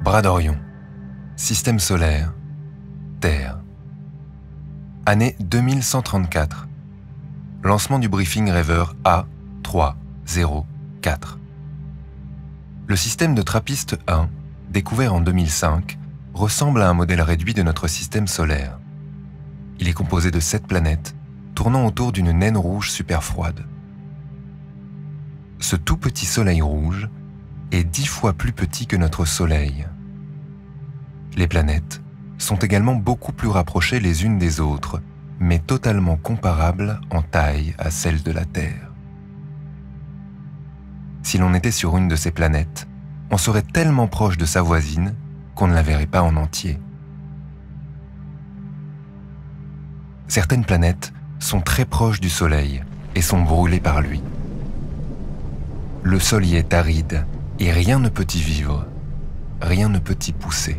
Bras d'Orion, Système solaire, Terre. Année 2134. Lancement du briefing rêveur A304. Le système de TRAPPIST-1, découvert en 2005, ressemble à un modèle réduit de notre système solaire. Il est composé de 7 planètes, tournant autour d'une naine rouge super froide. Ce tout petit soleil rouge est 10 fois plus petit que notre soleil. Les planètes sont également beaucoup plus rapprochées les unes des autres, mais totalement comparables en taille à celle de la Terre. Si l'on était sur une de ces planètes, on serait tellement proche de sa voisine qu'on ne la verrait pas en entier. Certaines planètes sont très proches du Soleil et sont brûlées par lui. Le sol y est aride et rien ne peut y vivre, rien ne peut y pousser.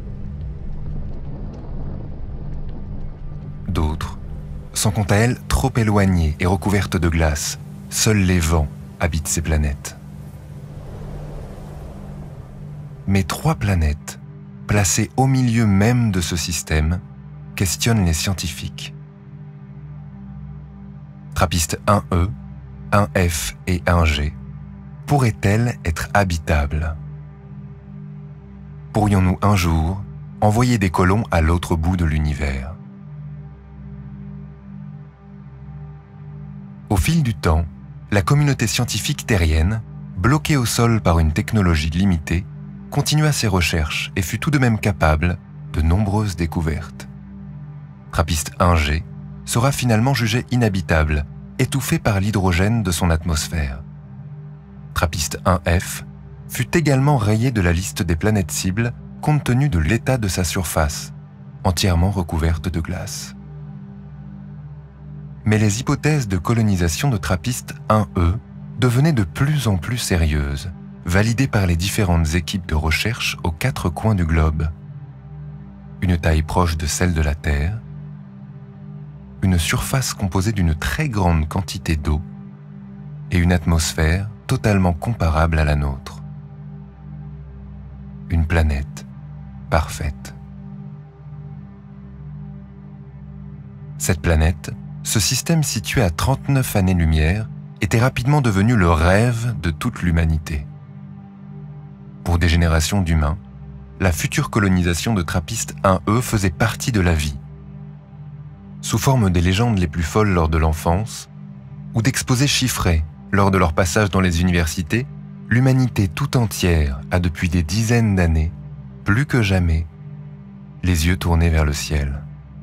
D'autres sont quant à elles trop éloignées et recouvertes de glace. Seuls les vents habitent ces planètes. Mais 3 planètes, placées au milieu même de ce système, questionnent les scientifiques. TRAPPIST 1E, 1F et 1G pourraient-elles être habitables? Pourrions-nous un jour envoyer des colons à l'autre bout de l'univers? Au fil du temps, la communauté scientifique terrienne, bloquée au sol par une technologie limitée, continua ses recherches et fut tout de même capable de nombreuses découvertes. TRAPPIST 1G sera finalement jugé inhabitable, étouffé par l'hydrogène de son atmosphère. TRAPPIST 1F fut également rayé de la liste des planètes cibles compte tenu de l'état de sa surface, entièrement recouverte de glace. Mais les hypothèses de colonisation de TRAPPIST 1E devenaient de plus en plus sérieuses, validées par les différentes équipes de recherche aux 4 coins du globe. Une taille proche de celle de la Terre, une surface composée d'une très grande quantité d'eau et une atmosphère totalement comparable à la nôtre. Une planète parfaite. Cette planète, ce système situé à 39 années-lumière, était rapidement devenu le rêve de toute l'humanité. Pour des générations d'humains, la future colonisation de TRAPPIST 1E faisait partie de la vie. Sous forme des légendes les plus folles lors de l'enfance, ou d'exposés chiffrés lors de leur passage dans les universités, l'humanité tout entière a depuis des dizaines d'années, plus que jamais, les yeux tournés vers le ciel.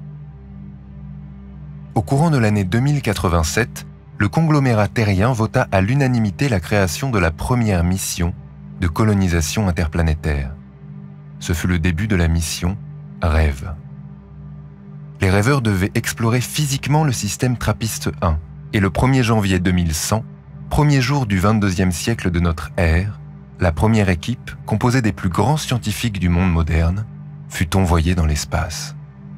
Au courant de l'année 2087, le conglomérat terrien vota à l'unanimité la création de la première mission de colonisation interplanétaire. Ce fut le début de la mission Rêve. Les rêveurs devaient explorer physiquement le système TRAPPIST-1 et le 1er janvier 2100, premier jour du 22e siècle de notre ère, la première équipe, composée des plus grands scientifiques du monde moderne, fut envoyée dans l'espace.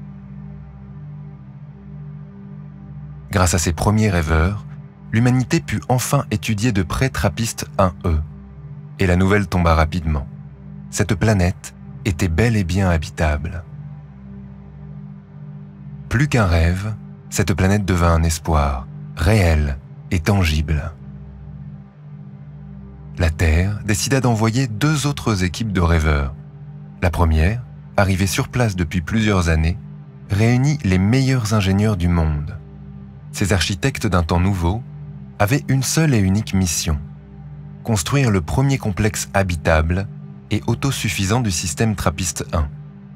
Grâce à ces premiers rêveurs, l'humanité put enfin étudier de près TRAPPIST 1E, et la nouvelle tomba rapidement. Cette planète était bel et bien habitable. Plus qu'un rêve, cette planète devint un espoir, réel et tangible. La Terre décida d'envoyer 2 autres équipes de rêveurs. La première, arrivée sur place depuis plusieurs années, réunit les meilleurs ingénieurs du monde. Ces architectes d'un temps nouveau avaient une seule et unique mission: construire le premier complexe habitable et autosuffisant du système TRAPPIST-1.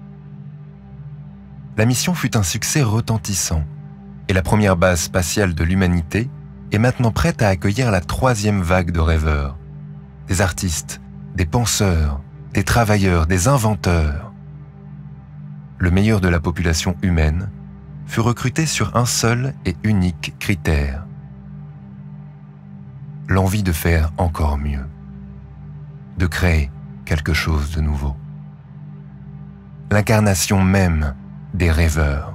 La mission fut un succès retentissant, et la première base spatiale de l'humanité est maintenant prête à accueillir la 3e vague de rêveurs. Des artistes, des penseurs, des travailleurs, des inventeurs. Le meilleur de la population humaine fut recruté sur un seul et unique critère: l'envie de faire encore mieux, de créer quelque chose de nouveau. L'incarnation même des rêveurs.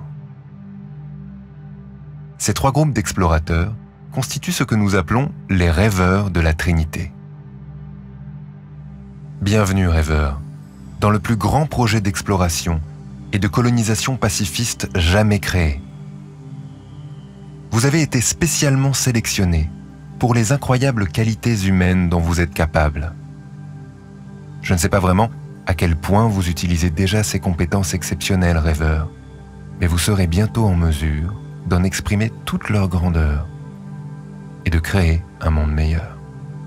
Ces 3 groupes d'explorateurs constituent ce que nous appelons les rêveurs de la Trinité. Bienvenue rêveurs, dans le plus grand projet d'exploration et de colonisation pacifiste jamais créé. Vous avez été spécialement sélectionné pour les incroyables qualités humaines dont vous êtes capable. Je ne sais pas vraiment à quel point vous utilisez déjà ces compétences exceptionnelles, rêveurs, mais vous serez bientôt en mesure d'en exprimer toute leur grandeur et de créer un monde meilleur.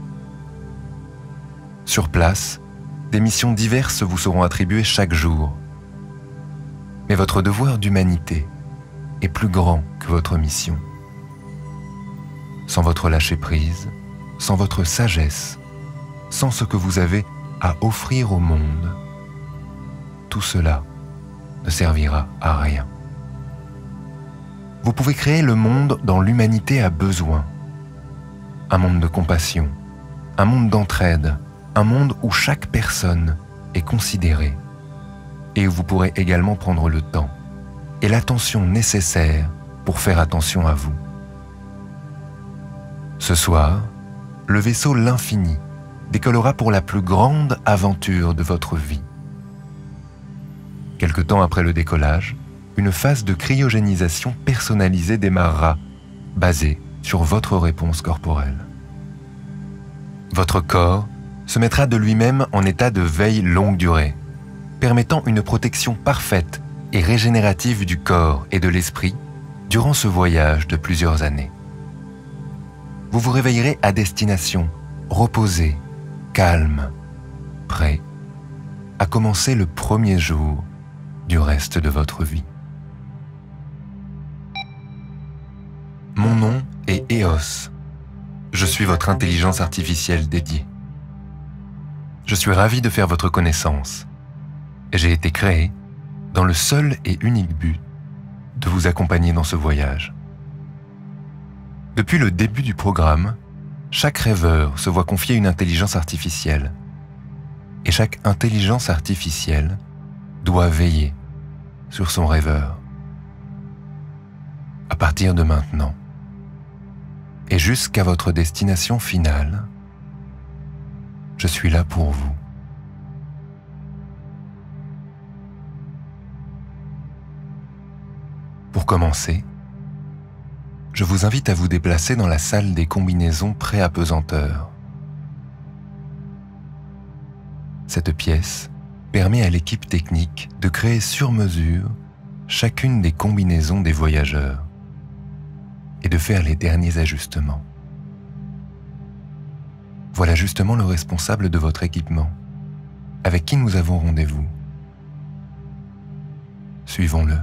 Sur place, des missions diverses vous seront attribuées chaque jour. Mais votre devoir d'humanité est plus grand que votre mission. Sans votre lâcher-prise, sans votre sagesse, sans ce que vous avez à offrir au monde, tout cela ne servira à rien. Vous pouvez créer le monde dont l'humanité a besoin. Un monde de compassion, un monde d'entraide, un monde où chaque personne est considérée et où vous pourrez également prendre le temps et l'attention nécessaire pour faire attention à vous. Ce soir, le vaisseau L'Infini décollera pour la plus grande aventure de votre vie. Quelque temps après le décollage, une phase de cryogénisation personnalisée démarrera, basée sur votre réponse corporelle. Votre corps se mettra de lui-même en état de veille longue durée, permettant une protection parfaite et régénérative du corps et de l'esprit durant ce voyage de plusieurs années. Vous vous réveillerez à destination, reposé, calme, prêt à commencer le premier jour du reste de votre vie. Mon nom est EOS. Je suis votre intelligence artificielle dédiée. Je suis ravi de faire votre connaissance. J'ai été créé dans le seul et unique but de vous accompagner dans ce voyage. Depuis le début du programme, chaque rêveur se voit confier une intelligence artificielle. Et chaque intelligence artificielle doit veiller sur son rêveur. À partir de maintenant, et jusqu'à votre destination finale, je suis là pour vous. Pour commencer, je vous invite à vous déplacer dans la salle des combinaisons pré-apesanteurs. Cette pièce permet à l'équipe technique de créer sur mesure chacune des combinaisons des voyageurs et de faire les derniers ajustements. Voilà justement le responsable de votre équipement, avec qui nous avons rendez-vous. Suivons-le.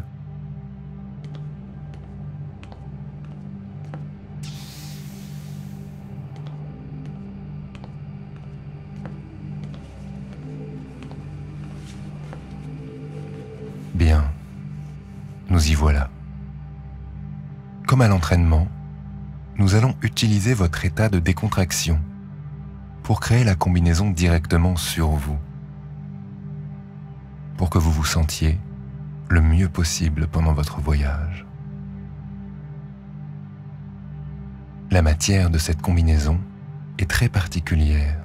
Bien, nous y voilà. Comme à l'entraînement, nous allons utiliser votre état de décontraction pour créer la combinaison directement sur vous, pour que vous vous sentiez le mieux possible pendant votre voyage. La matière de cette combinaison est très particulière.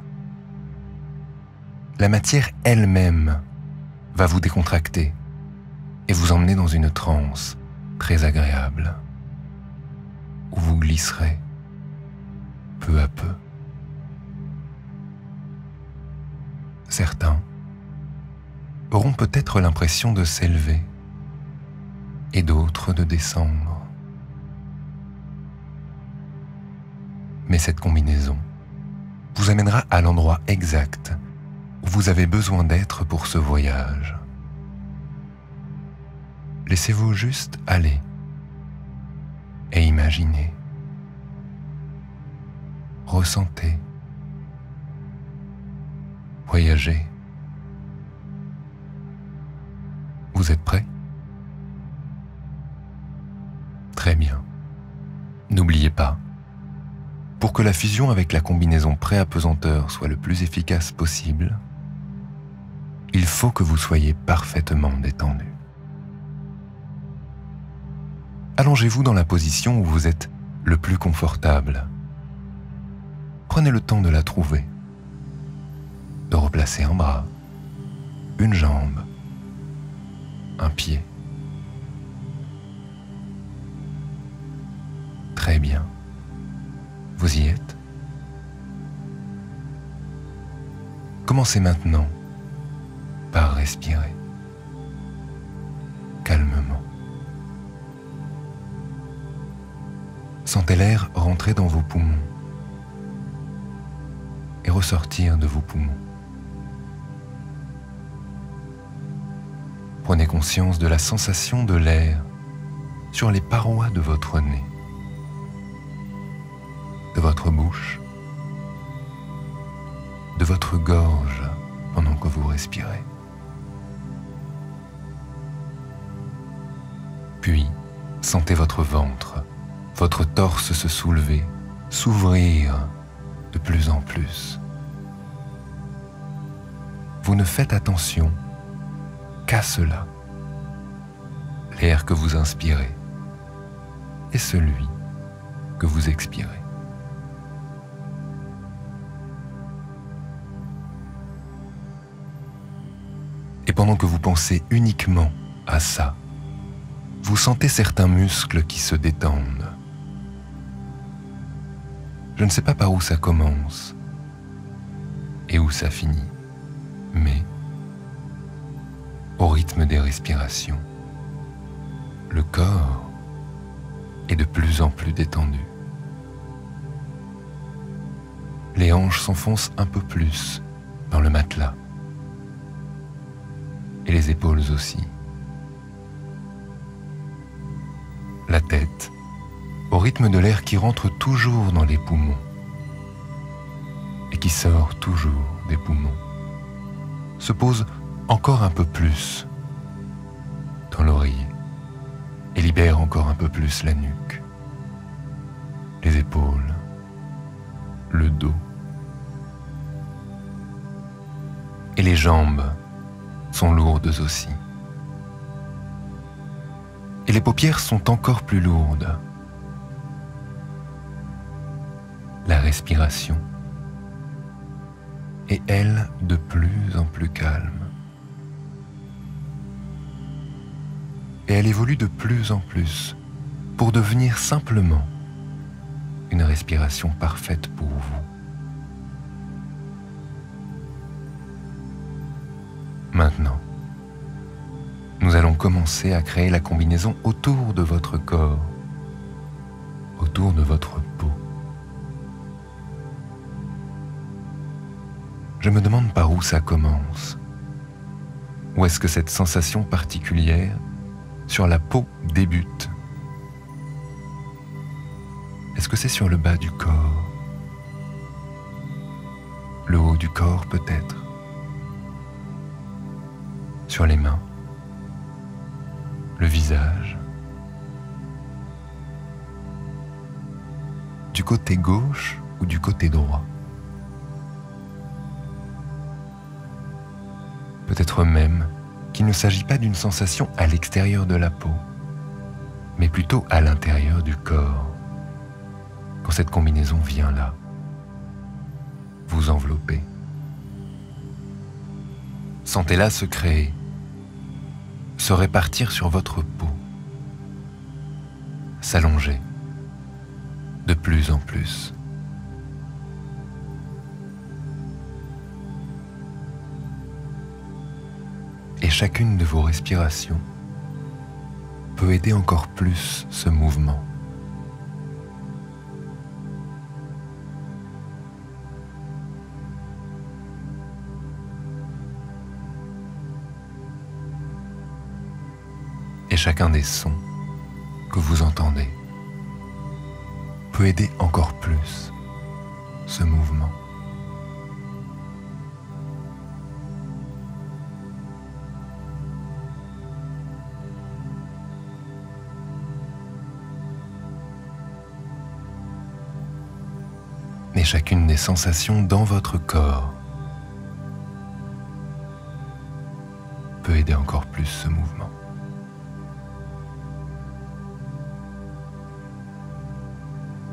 La matière elle-même va vous décontracter et vous emmener dans une transe très agréable, où vous glisserez peu à peu. Certains auront peut-être l'impression de s'élever et d'autres de descendre. Mais cette combinaison vous amènera à l'endroit exact où vous avez besoin d'être pour ce voyage. Laissez-vous juste aller et imaginez, ressentez, voyagez. Vous êtes prêts? Très bien. N'oubliez pas, pour que la fusion avec la combinaison pré-apesanteur soit le plus efficace possible, il faut que vous soyez parfaitement détendu. Allongez-vous dans la position où vous êtes le plus confortable. Prenez le temps de la trouver, de replacer un bras, une jambe, un pied. Très bien. Vous y êtes? Commencez maintenant par respirer calmement. Sentez l'air rentrer dans vos poumons et ressortir de vos poumons. Prenez conscience de la sensation de l'air sur les parois de votre nez, de votre bouche, de votre gorge pendant que vous respirez. Puis, sentez votre ventre, votre torse se soulever, s'ouvrir de plus en plus. Vous ne faites attention qu'à cela, l'air que vous inspirez et celui que vous expirez. Et pendant que vous pensez uniquement à ça, vous sentez certains muscles qui se détendent. Je ne sais pas par où ça commence et où ça finit, mais au rythme des respirations, le corps est de plus en plus détendu. Les hanches s'enfoncent un peu plus dans le matelas et les épaules aussi. La tête, au rythme de l'air qui rentre toujours dans les poumons et qui sort toujours des poumons, se pose encore un peu plus dans l'oreiller et libère encore un peu plus la nuque, les épaules, le dos et les jambes sont lourdes aussi. Et les paupières sont encore plus lourdes. La respiration est, elle, de plus en plus calme. Et elle évolue de plus en plus pour devenir simplement une respiration parfaite pour vous. Maintenant, nous allons commencer à créer la combinaison autour de votre corps, autour de votre peau. Je me demande par où ça commence. Où est-ce que cette sensation particulière sur la peau débute? Est-ce que c'est sur le bas du corps? Le haut du corps peut-être? Sur les mains? Le visage? Du côté gauche ou du côté droit? Peut-être même qu'il ne s'agit pas d'une sensation à l'extérieur de la peau, mais plutôt à l'intérieur du corps, quand cette combinaison vient là, vous envelopper. Sentez-la se créer, se répartir sur votre peau, s'allonger de plus en plus. Et chacune de vos respirations peut aider encore plus ce mouvement. Et chacun des sons que vous entendez peut aider encore plus ce mouvement. Et chacune des sensations dans votre corps peut aider encore plus ce mouvement.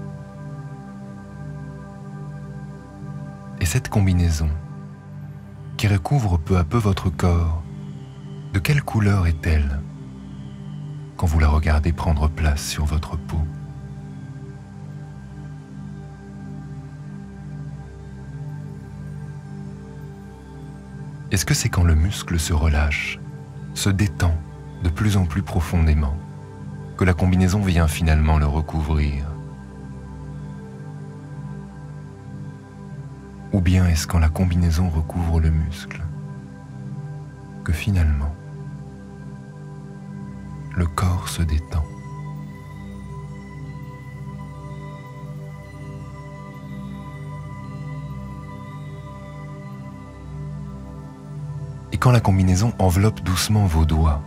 Et cette combinaison qui recouvre peu à peu votre corps, de quelle couleur est-elle quand vous la regardez prendre place sur votre peau? Est-ce que c'est quand le muscle se relâche, se détend de plus en plus profondément, que la combinaison vient finalement le recouvrir? Ou bien est-ce quand la combinaison recouvre le muscle, que finalement, le corps se détend? Et quand la combinaison enveloppe doucement vos doigts,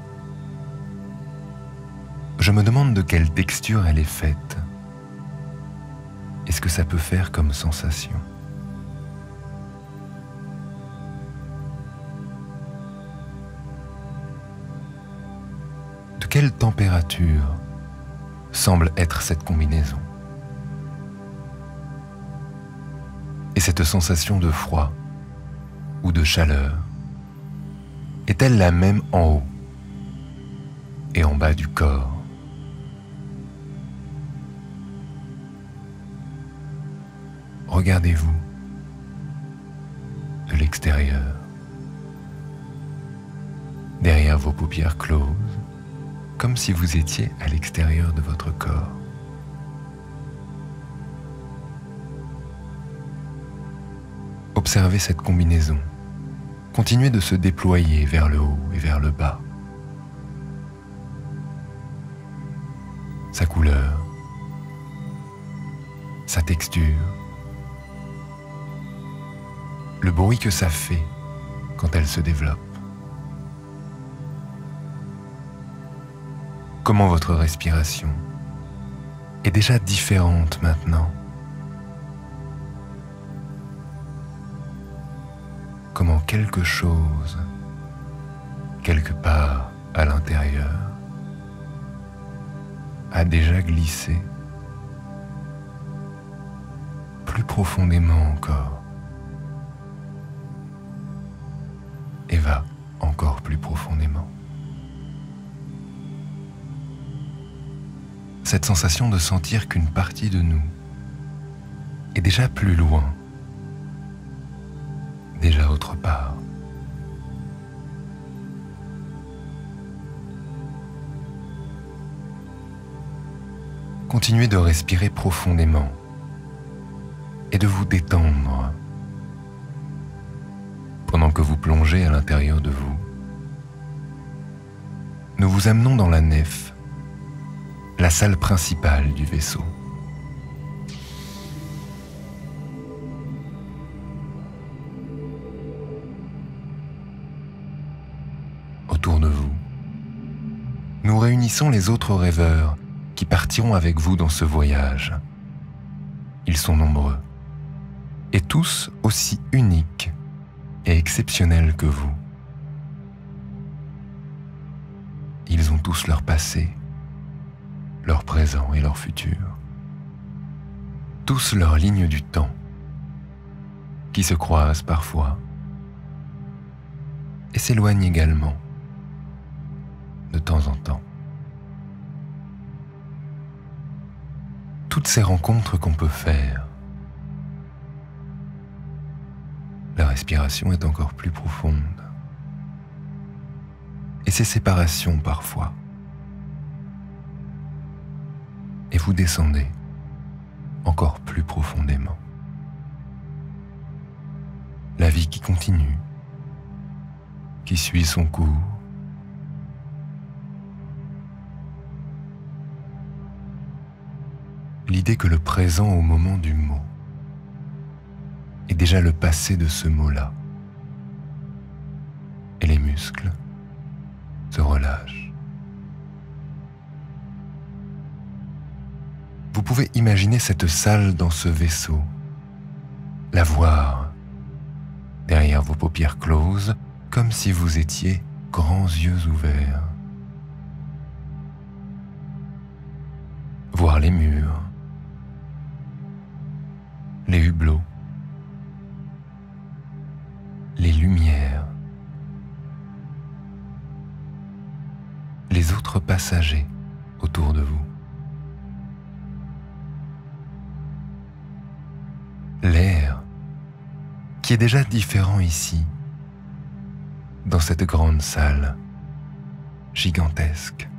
je me demande de quelle texture elle est faite. Est-ce que ça peut faire comme sensation? De quelle température semble être cette combinaison? Et cette sensation de froid ou de chaleur est-elle la même en haut et en bas du corps? Regardez-vous de l'extérieur, derrière vos paupières closes, comme si vous étiez à l'extérieur de votre corps. Observez cette combinaison. Continuez de se déployer vers le haut et vers le bas. Sa couleur, sa texture, le bruit que ça fait quand elle se développe. Comment votre respiration est déjà différente maintenant. Comment quelque chose, quelque part à l'intérieur, a déjà glissé plus profondément encore et va encore plus profondément. Cette sensation de sentir qu'une partie de nous est déjà plus loin, déjà autre part. Continuez de respirer profondément et de vous détendre pendant que vous plongez à l'intérieur de vous. Nous vous amenons dans la nef, la salle principale du vaisseau. Autour de vous, nous réunissons les autres rêveurs qui partiront avec vous dans ce voyage. Ils sont nombreux, et tous aussi uniques et exceptionnels que vous. Ils ont tous leur passé, leur présent et leur futur. Tous leurs lignes du temps, qui se croisent parfois, et s'éloignent également, de temps en temps. Toutes ces rencontres qu'on peut faire, la respiration est encore plus profonde. Et ces séparations parfois. Et vous descendez encore plus profondément. La vie qui continue, qui suit son cours. L'idée que le présent au moment du mot est déjà le passé de ce mot-là. Et les muscles se relâchent. Vous pouvez imaginer cette salle dans ce vaisseau, la voir derrière vos paupières closes, comme si vous étiez grands yeux ouverts. Voir les murs, les hublots, les lumières, les autres passagers autour de vous, l'air qui est déjà différent ici, dans cette grande salle gigantesque.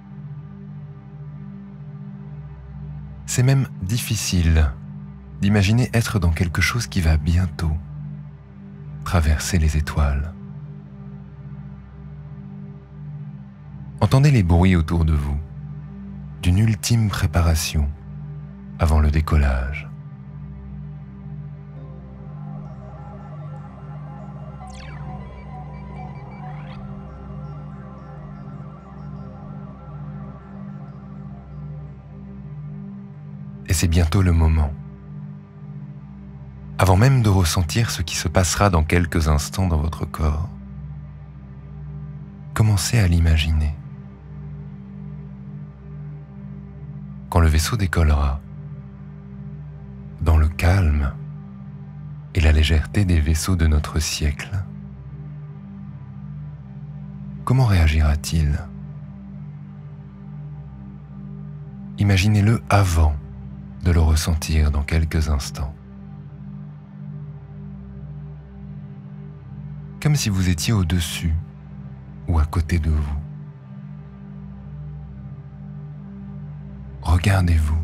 C'est même difficile d'imaginer être dans quelque chose qui va bientôt traverser les étoiles. Entendez les bruits autour de vous, d'une ultime préparation avant le décollage. Et c'est bientôt le moment. Avant même de ressentir ce qui se passera dans quelques instants dans votre corps, commencez à l'imaginer. Quand le vaisseau décollera, dans le calme et la légèreté des vaisseaux de notre siècle, comment réagira-t-il? Imaginez-le avant de le ressentir dans quelques instants. Comme si vous étiez au-dessus ou à côté de vous. Regardez-vous.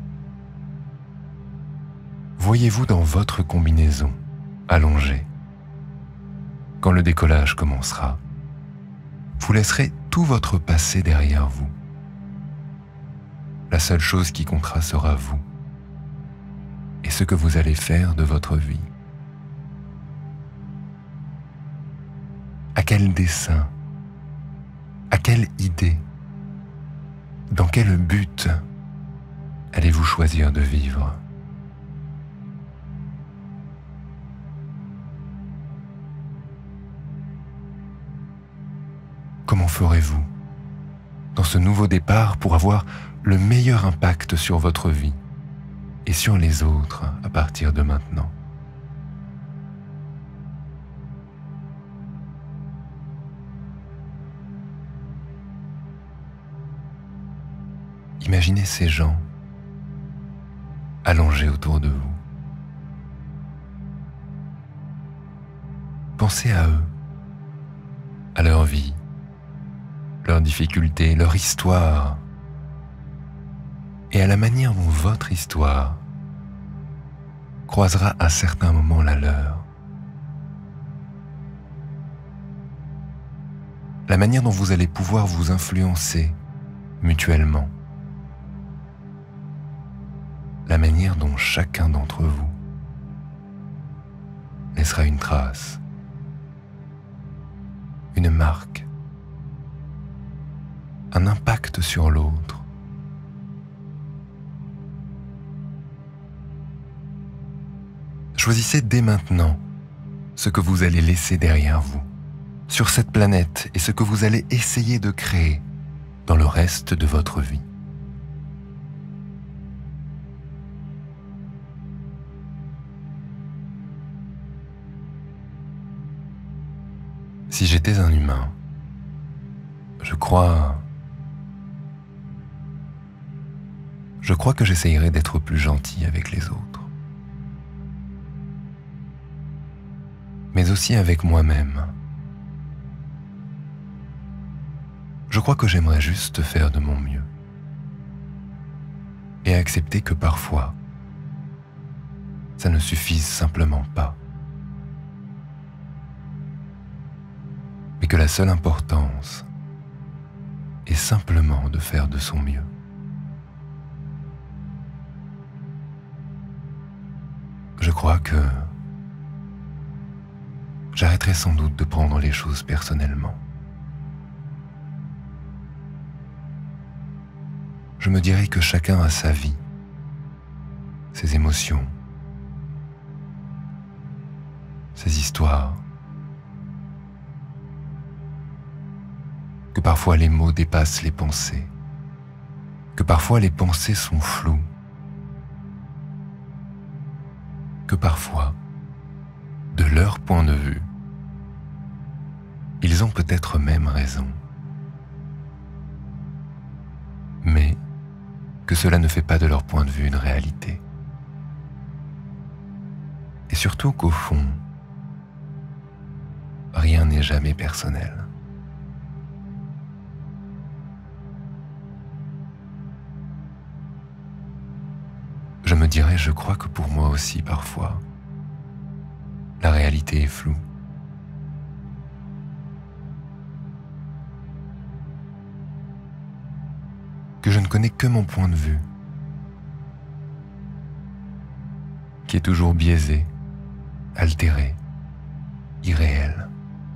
Voyez-vous dans votre combinaison, allongée. Quand le décollage commencera, vous laisserez tout votre passé derrière vous. La seule chose qui comptera sera vous et ce que vous allez faire de votre vie. À quel dessein? À quelle idée? Dans quel but allez-vous choisir de vivre? Comment ferez-vous dans ce nouveau départ pour avoir le meilleur impact sur votre vie et sur les autres à partir de maintenant? Imaginez ces gens allongés autour de vous. Pensez à eux, à leur vie, leurs difficultés, leur histoire, et à la manière dont votre histoire croisera à certains moments la leur. La manière dont vous allez pouvoir vous influencer mutuellement. La manière dont chacun d'entre vous laissera une trace, une marque, un impact sur l'autre. Choisissez dès maintenant ce que vous allez laisser derrière vous, sur cette planète, et ce que vous allez essayer de créer dans le reste de votre vie. Si j'étais un humain, je crois que j'essayerais d'être plus gentil avec les autres. Mais aussi avec moi-même. Je crois que j'aimerais juste faire de mon mieux. Et accepter que parfois, ça ne suffise simplement pas. Mais que la seule importance est simplement de faire de son mieux. Je crois que j'arrêterai sans doute de prendre les choses personnellement. Je me dirai que chacun a sa vie, ses émotions, ses histoires, que parfois les mots dépassent les pensées, que parfois les pensées sont floues, que parfois, de leur point de vue, Ils ont peut-être même raison. Mais que cela ne fait pas de leur point de vue une réalité. Et surtout qu'au fond, rien n'est jamais personnel. Je me dirais, je crois que pour moi aussi parfois, la réalité est floue. Que je ne connais que mon point de vue, qui est toujours biaisé, altéré, irréel.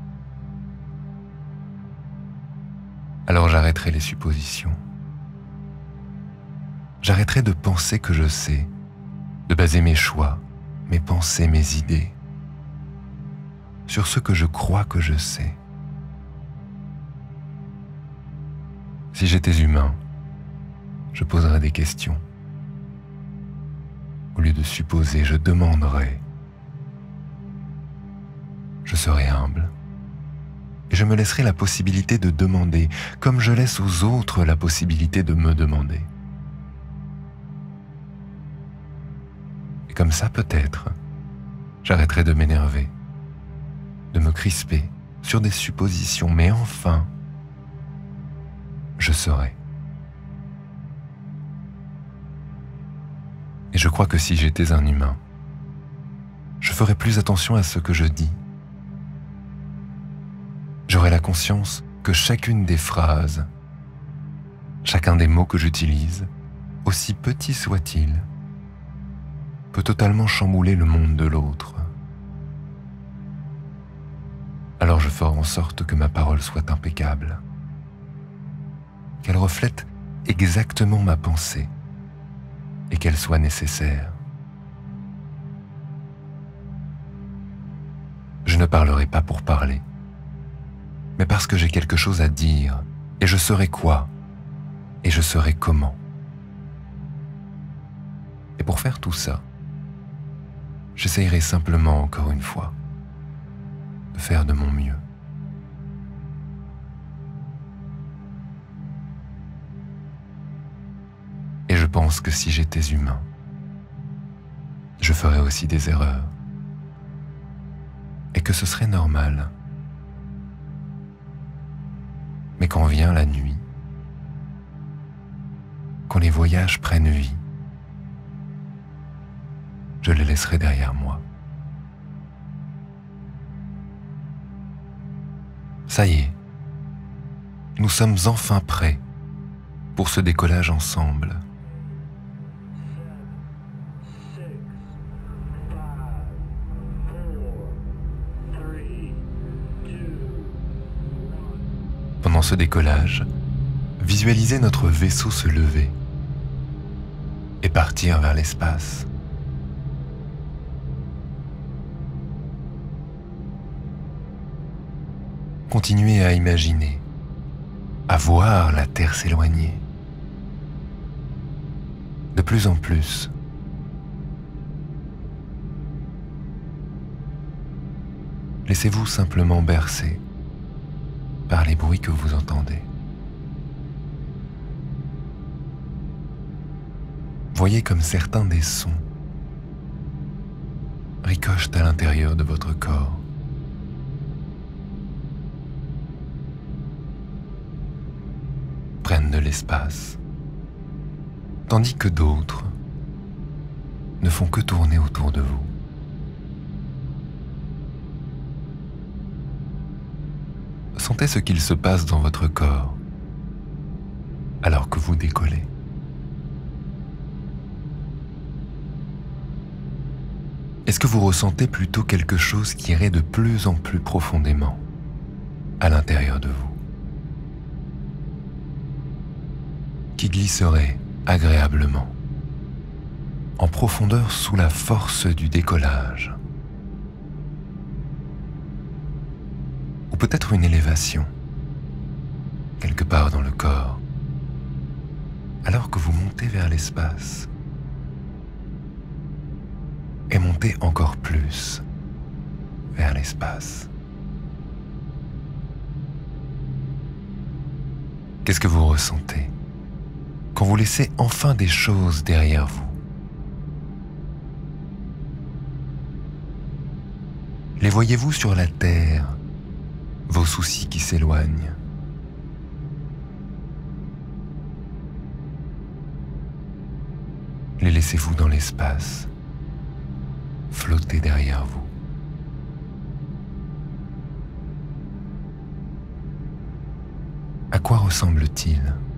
Alors j'arrêterai les suppositions. J'arrêterai de penser que je sais, de baser mes choix, mes pensées, mes idées sur ce que je crois que je sais. Si j'étais humain, je poserais des questions. Au lieu de supposer, je demanderais. Je serais humble et je me laisserai la possibilité de demander, comme je laisse aux autres la possibilité de me demander. Et comme ça, peut-être, j'arrêterai de m'énerver, de me crisper sur des suppositions, mais enfin, je saurai. Et je crois que si j'étais un humain, je ferais plus attention à ce que je dis. J'aurais la conscience que chacune des phrases, chacun des mots que j'utilise, aussi petit soit-il, peut totalement chambouler le monde de l'autre. Alors je ferai en sorte que ma parole soit impeccable, qu'elle reflète exactement ma pensée et qu'elle soit nécessaire. Je ne parlerai pas pour parler, mais parce que j'ai quelque chose à dire, et je saurai quoi, et je saurai comment. Et pour faire tout ça, j'essayerai simplement, encore une fois, de faire de mon mieux. Et je pense que si j'étais humain, je ferais aussi des erreurs. Et que ce serait normal. Mais quand vient la nuit, quand les voyages prennent vie, je les laisserai derrière moi. Ça y est, nous sommes enfin prêts pour ce décollage ensemble. Pendant ce décollage, visualisez notre vaisseau se lever et partir vers l'espace. Continuez à imaginer, à voir la Terre s'éloigner. De plus en plus. Laissez-vous simplement bercer par les bruits que vous entendez. Voyez comme certains des sons ricochent à l'intérieur de votre corps. Prennent de l'espace, tandis que d'autres ne font que tourner autour de vous. Sentez ce qu'il se passe dans votre corps alors que vous décollez. Est-ce que vous ressentez plutôt quelque chose qui irait de plus en plus profondément à l'intérieur de vous, qui glisserait agréablement en profondeur sous la force du décollage? Ou peut-être une élévation, quelque part dans le corps, alors que vous montez vers l'espace, et montez encore plus vers l'espace. Qu'est-ce que vous ressentez quand vous laissez enfin des choses derrière vous? Les voyez-vous sur la terre, vos soucis qui s'éloignent? Les laissez-vous dans l'espace, flotter derrière vous? À quoi ressemble-t-il?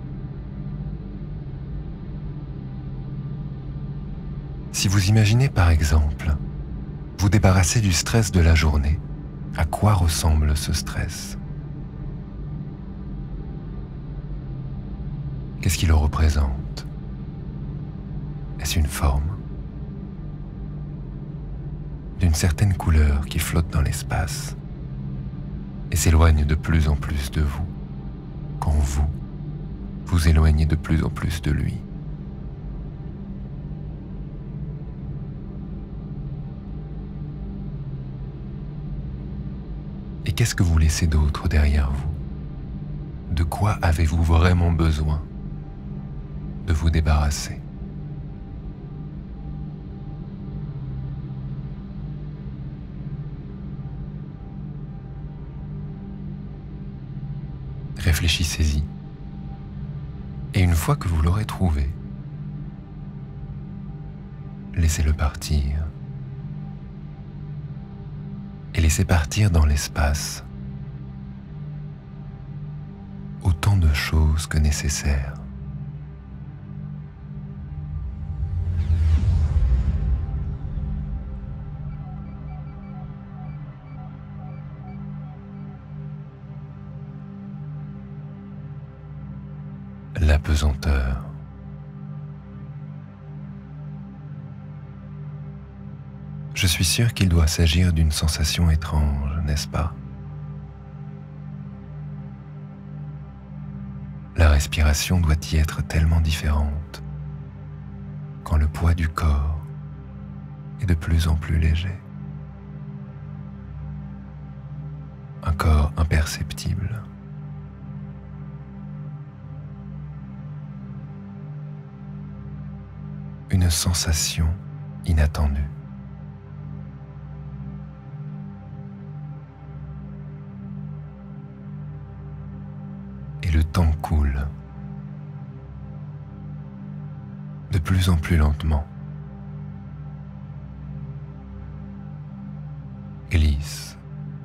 Si vous imaginez par exemple vous débarrasser du stress de la journée, à quoi ressemble ce stress? Qu'est-ce qui le représente? Est-ce une forme? D'une certaine couleur qui flotte dans l'espace et s'éloigne de plus en plus de vous, quand vous vous éloignez de plus en plus de lui. Et qu'est-ce que vous laissez d'autre derrière vous? De quoi avez-vous vraiment besoin de vous débarrasser? Réfléchissez-y. Et une fois que vous l'aurez trouvé, laissez-le partir. Et laissez partir dans l'espace autant de choses que nécessaire. La pesanteur. Je suis sûr qu'il doit s'agir d'une sensation étrange, n'est-ce pas? La respiration doit y être tellement différente quand le poids du corps est de plus en plus léger. Un corps imperceptible. Une sensation inattendue. Et le temps coule de plus en plus lentement, glisse,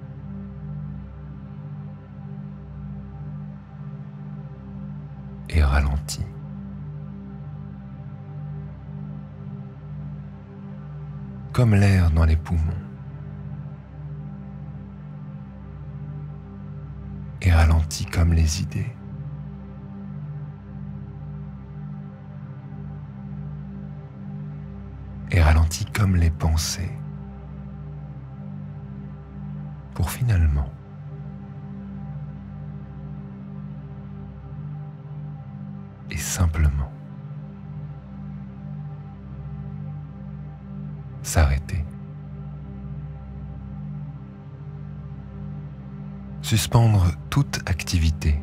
et ralentit. Comme l'air dans les poumons, et ralentit comme les idées. Et ralentit comme les pensées, pour finalement et simplement s'arrêter. Suspendre toute activité.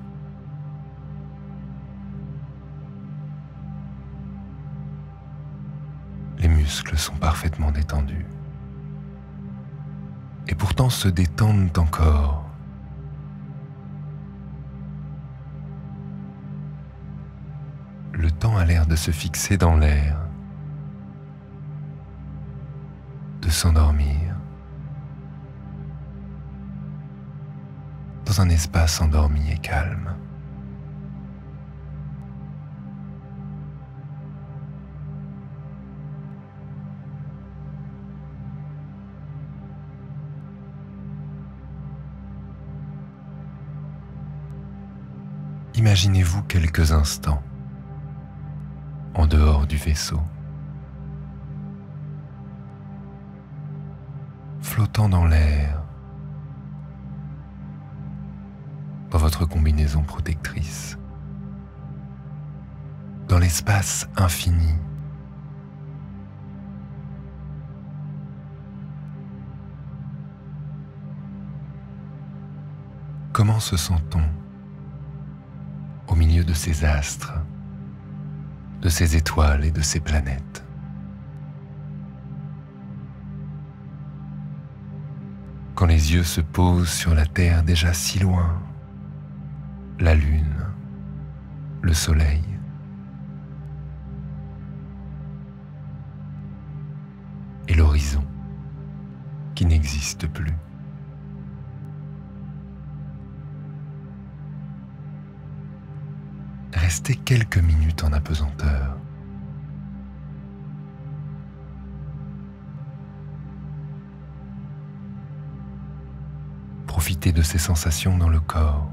Les muscles sont parfaitement détendus. Et pourtant se détendent encore. Le temps a l'air de se fixer dans l'air, de s'endormir dans un espace endormi et calme. Imaginez-vous quelques instants en dehors du vaisseau, flottant dans l'air, dans votre combinaison protectrice, dans l'espace infini. Comment se sent-on au milieu milieu de ces astres, de ces étoiles et de ces planètes. Quand les yeux se posent sur la Terre déjà si loin, la Lune, le Soleil, et l'horizon qui n'existe plus. Restez quelques minutes en apesanteur. Profitez de ces sensations dans le corps.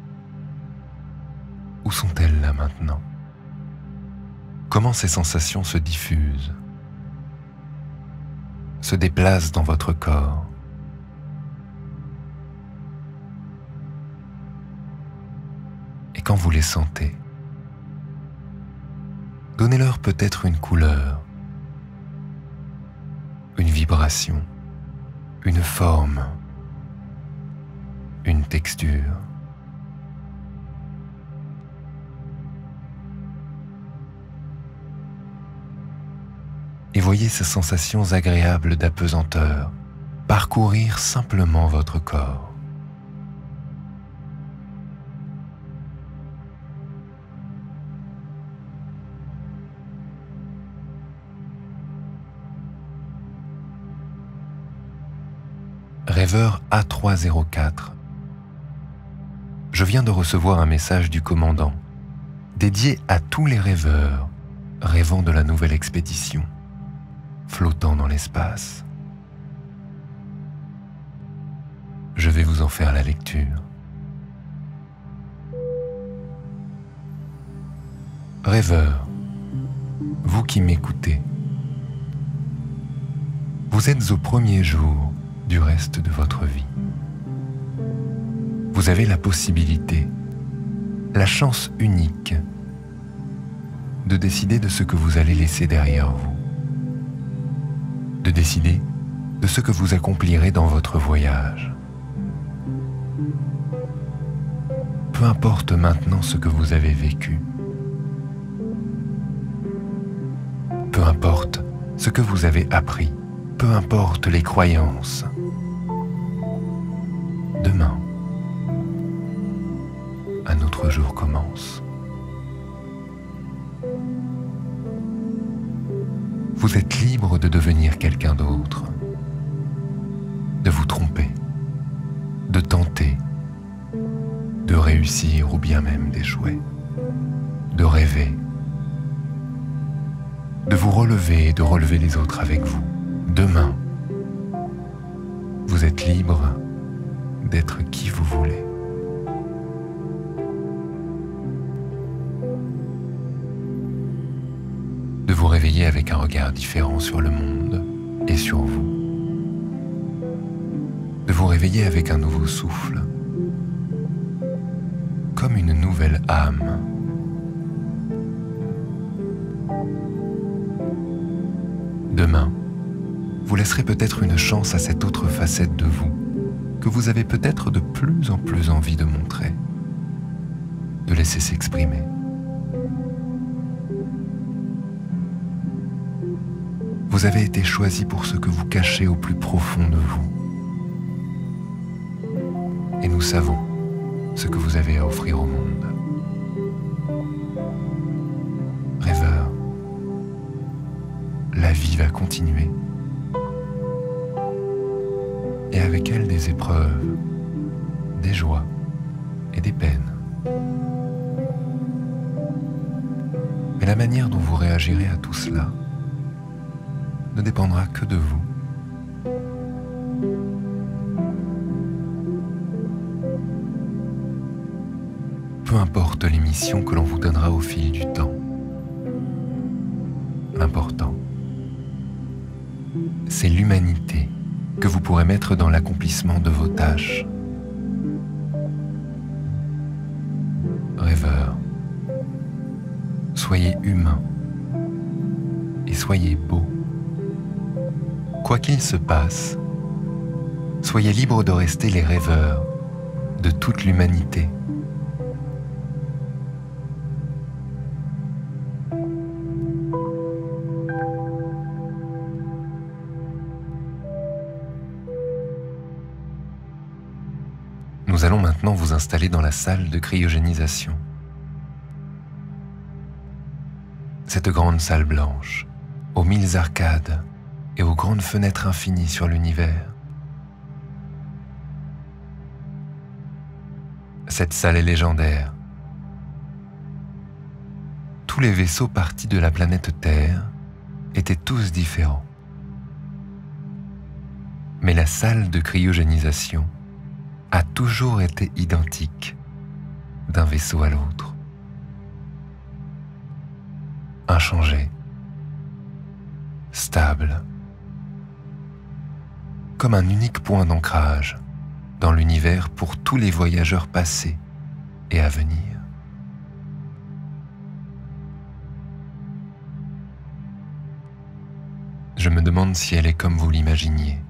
Où sont-elles là maintenant? Comment ces sensations se diffusent, se déplacent dans votre corps? Et quand vous les sentez, donnez-leur peut-être une couleur, une vibration, une forme, une texture. Et voyez ces sensations agréables d'apesanteur parcourir simplement votre corps. Rêveur A304. Je viens de recevoir un message du commandant, dédié à tous les rêveurs rêvant de la nouvelle expédition, flottant dans l'espace. Je vais vous en faire la lecture. Rêveur, vous qui m'écoutez, vous êtes au premier jour du reste de votre vie. Vous avez la possibilité, la chance unique de décider de ce que vous allez laisser derrière vous, de décider de ce que vous accomplirez dans votre voyage. Peu importe maintenant ce que vous avez vécu, peu importe ce que vous avez appris, peu importe les croyances. Demain, un autre jour commence. Vous êtes libre de devenir quelqu'un d'autre, de vous tromper, de tenter, de réussir ou bien même d'échouer, de rêver, de vous relever et de relever les autres avec vous. Demain, vous êtes libre d'être qui vous voulez. De vous réveiller avec un regard différent sur le monde et sur vous. De vous réveiller avec un nouveau souffle, comme une nouvelle âme. Demain, vous laisserez peut-être une chance à cette autre facette de vous que vous avez peut-être de plus en plus envie de montrer, de laisser s'exprimer. Vous avez été choisi pour ce que vous cachez au plus profond de vous. Et nous savons ce que vous avez à offrir au monde. Rêveur, la vie va continuer. Et avec elle des épreuves, des joies et des peines. Mais la manière dont vous réagirez à tout cela ne dépendra que de vous. Peu importe les missions que l'on vous donnera au fil du temps. L'important, c'est l'humanité que vous pourrez mettre dans l'accomplissement de vos tâches. Rêveur, soyez humain et soyez beau. Quoi qu'il se passe, soyez libres de rester les rêveurs de toute l'humanité. Nous allons maintenant vous installer dans la salle de cryogénisation. Cette grande salle blanche, aux 1000 arcades et aux grandes fenêtres infinies sur l'univers. Cette salle est légendaire. Tous les vaisseaux partis de la planète Terre étaient tous différents. Mais la salle de cryogénisation a toujours été identique d'un vaisseau à l'autre. Inchangée, stable, comme un unique point d'ancrage dans l'univers pour tous les voyageurs passés et à venir. Je me demande si elle est comme vous l'imaginiez.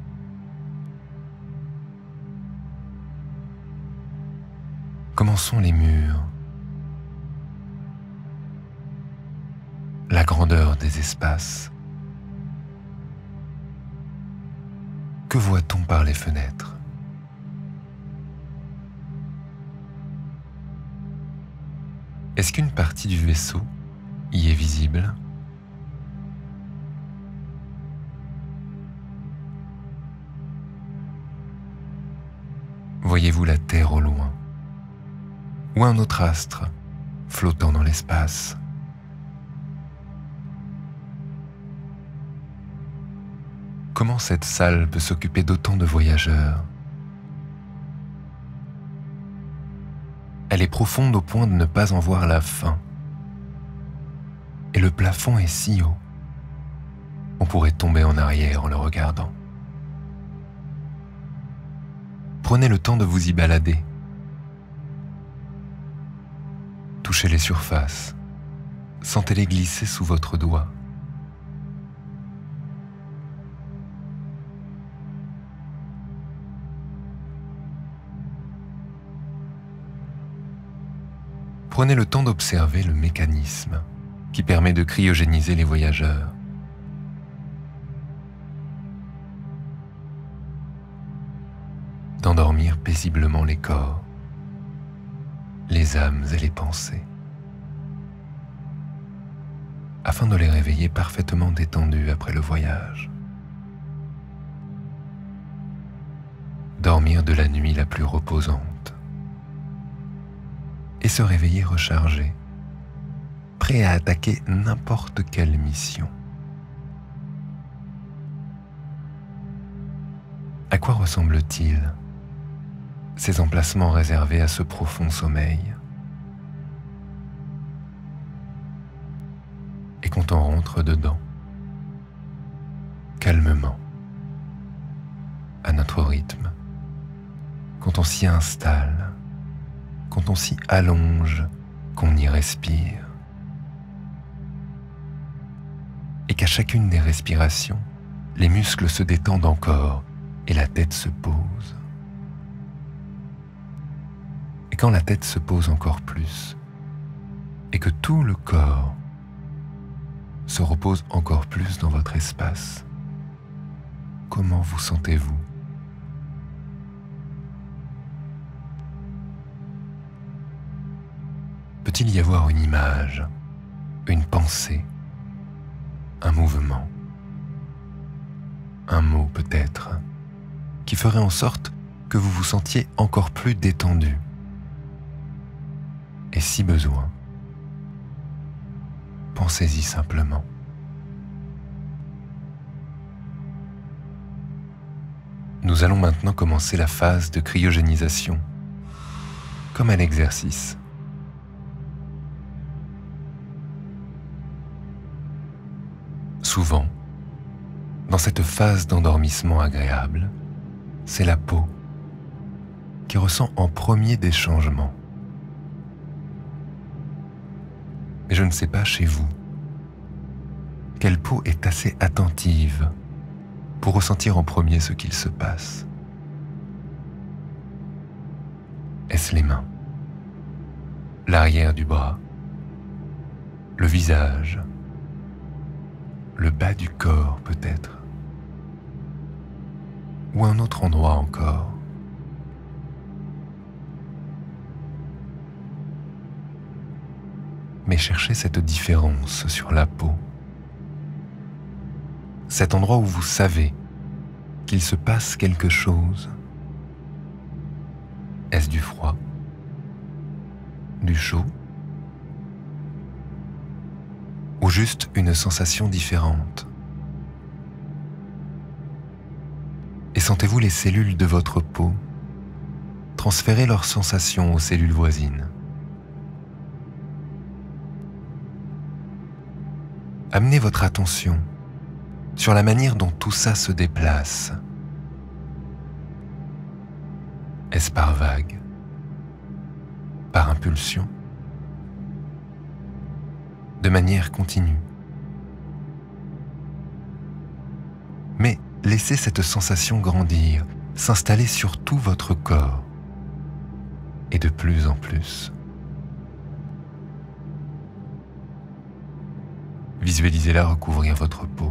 Comment sont les murs? La grandeur des espaces? Que voit-on par les fenêtres? Est-ce qu'une partie du vaisseau y est visible? Voyez-vous la Terre au loin? Ou un autre astre flottant dans l'espace? Comment cette salle peut s'occuper d'autant de voyageurs? Elle est profonde au point de ne pas en voir la fin. Et le plafond est si haut, on pourrait tomber en arrière en le regardant. Prenez le temps de vous y balader. Touchez les surfaces, sentez-les glisser sous votre doigt. Prenez le temps d'observer le mécanisme qui permet de cryogéniser les voyageurs. D'endormir paisiblement les corps, les âmes et les pensées, afin de les réveiller parfaitement détendus après le voyage. Dormir de la nuit la plus reposante et se réveiller rechargé, prêt à attaquer n'importe quelle mission. À quoi ressemble-t-il, ces emplacements réservés à ce profond sommeil? Et quand on rentre dedans, calmement, à notre rythme, quand on s'y installe, quand on s'y allonge, qu'on y respire, et qu'à chacune des respirations, les muscles se détendent encore et la tête se pose. Et quand la tête se pose encore plus, et que tout le corps se repose encore plus dans votre espace, comment vous sentez-vous? Peut-il y avoir une image, une pensée, un mouvement, un mot peut-être, qui ferait en sorte que vous vous sentiez encore plus détendu? Et si besoin, pensez-y simplement. Nous allons maintenant commencer la phase de cryogénisation, comme à l'exercice. Souvent, dans cette phase d'endormissement agréable, c'est la peau qui ressent en premier des changements. Mais je ne sais pas chez vous, quelle peau est assez attentive pour ressentir en premier ce qu'il se passe. Est-ce les mains, l'arrière du bras, le visage, le bas du corps peut-être, ou un autre endroit encore? mais cherchez cette différence sur la peau. Cet endroit où vous savez qu'il se passe quelque chose. Est-ce du froid? Du chaud? Ou juste une sensation différente? Et sentez-vous les cellules de votre peau transférer leurs sensations aux cellules voisines. Amenez votre attention sur la manière dont tout ça se déplace. Est-ce par vague? Par impulsion? De manière continue? Mais laissez cette sensation grandir, s'installer sur tout votre corps, et de plus en plus. Visualisez-la recouvrir votre peau.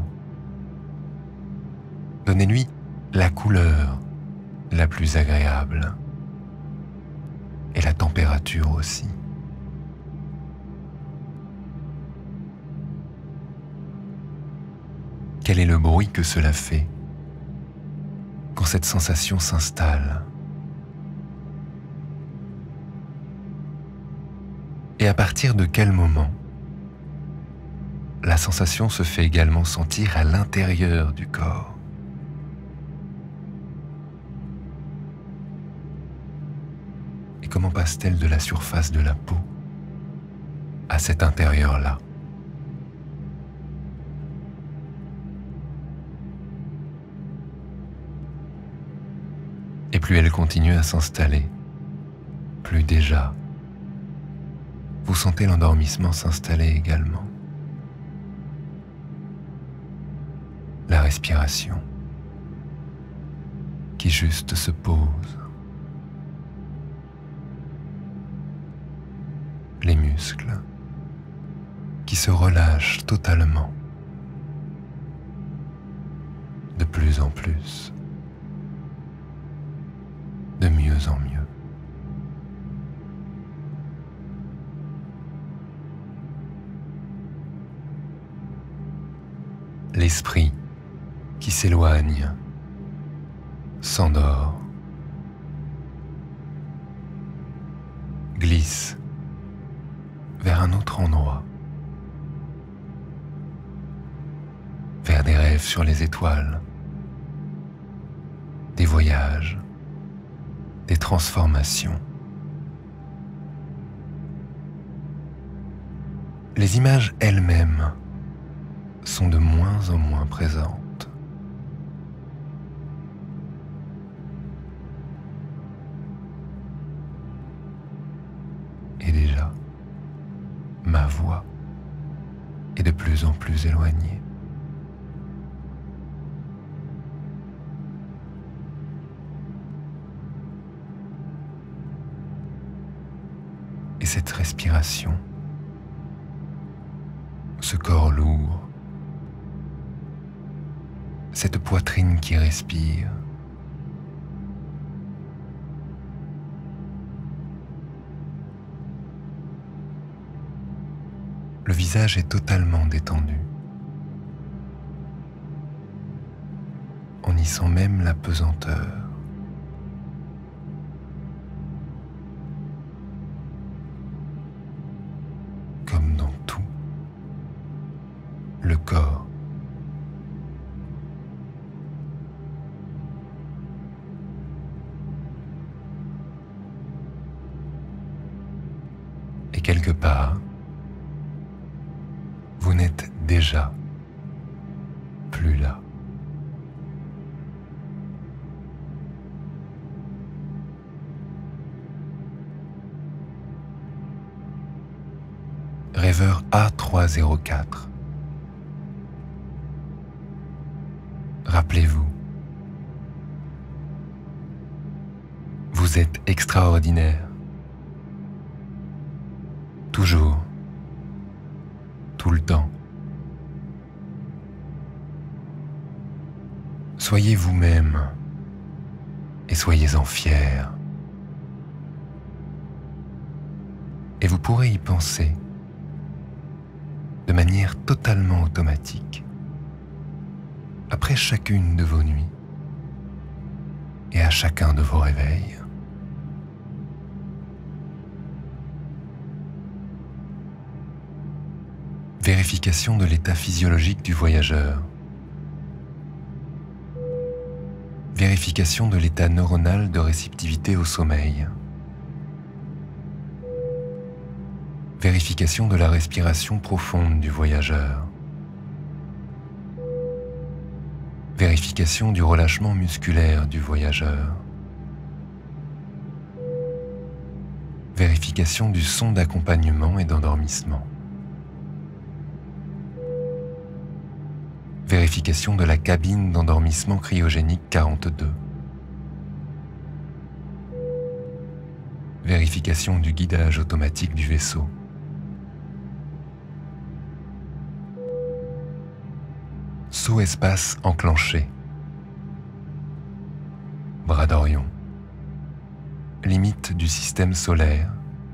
Donnez-lui la couleur la plus agréable et la température aussi. Quel est le bruit que cela fait quand cette sensation s'installe? Et à partir de quel moment la sensation se fait également sentir à l'intérieur du corps? Et comment passe-t-elle de la surface de la peau à cet intérieur-là? Et plus elle continue à s'installer, plus déjà, vous sentez l'endormissement s'installer également. La respiration qui juste se pose. Les muscles qui se relâchent totalement, de plus en plus, de mieux en mieux. L'esprit qui s'éloigne, s'endort, glisse vers un autre endroit, vers des rêves sur les étoiles, des voyages, des transformations. Les images elles-mêmes sont de moins en moins présentes. Et déjà, ma voix est de plus en plus éloignée. Et cette respiration, ce corps lourd, cette poitrine qui respire, le visage est totalement détendu. On y sent même la pesanteur. Comme dans tout, le corps et quelque part, vous n'êtes déjà plus là. Rêveur A304. Rappelez-vous, vous êtes extraordinaire. Toujours, tout le temps. Soyez vous-même et soyez-en fiers. Et vous pourrez y penser de manière totalement automatique, après chacune de vos nuits et à chacun de vos réveils. Vérification de l'état physiologique du voyageur. Vérification de l'état neuronal de réceptivité au sommeil. Vérification de la respiration profonde du voyageur. Vérification du relâchement musculaire du voyageur. Vérification du son d'accompagnement et d'endormissement. Vérification de la cabine d'endormissement cryogénique 42. Vérification du guidage automatique du vaisseau. Saut espace enclenché. Bras d'Orion. Limite du système solaire.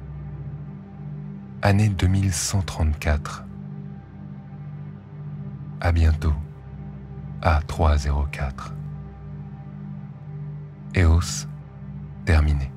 Année 2134. À bientôt. A304. EOS terminé.